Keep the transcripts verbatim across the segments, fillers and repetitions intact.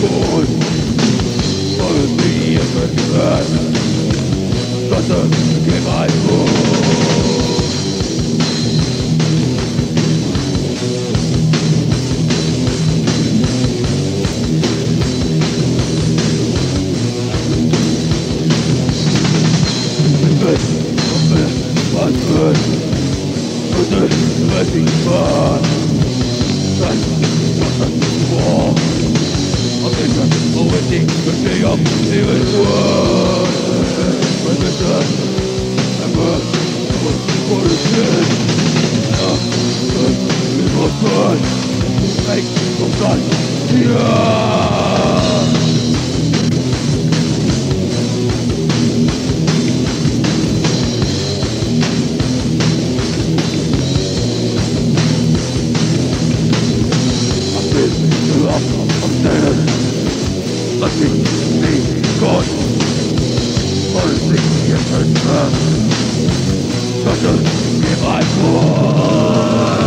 Tod. Wollen wir irgendwann Gottes Gewalt. Was wird? Und es wird nicht wahr. Das ist das Wort. Und ich kann unbedingt verstehen, ob sie es war. Was ist das? Aber, wo ist es? Ja, das ist was Gott. Weg vom Gott. Ja! Lass mich nicht, Gott, soll sich hier verändern. Gottes Gewalt vor.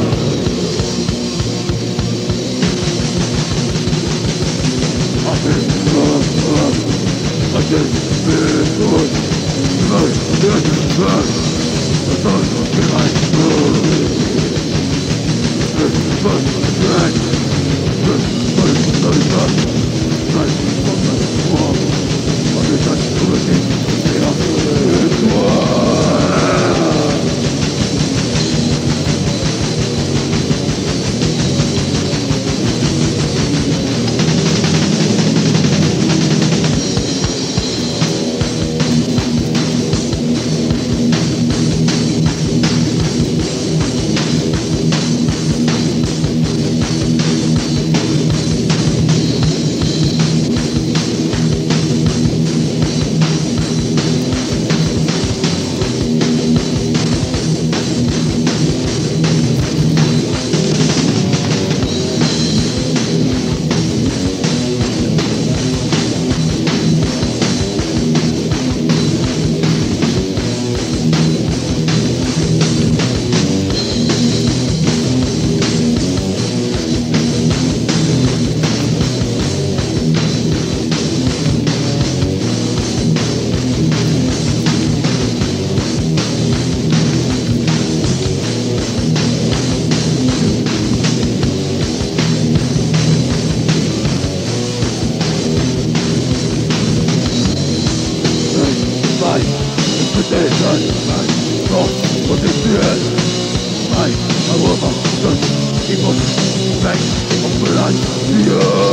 Gottes Gewalt. Gottes Gewalt. Gottes Gewalt. Gottes Gewalt. Mein Europa, das, ich muss weg vom Land, ja.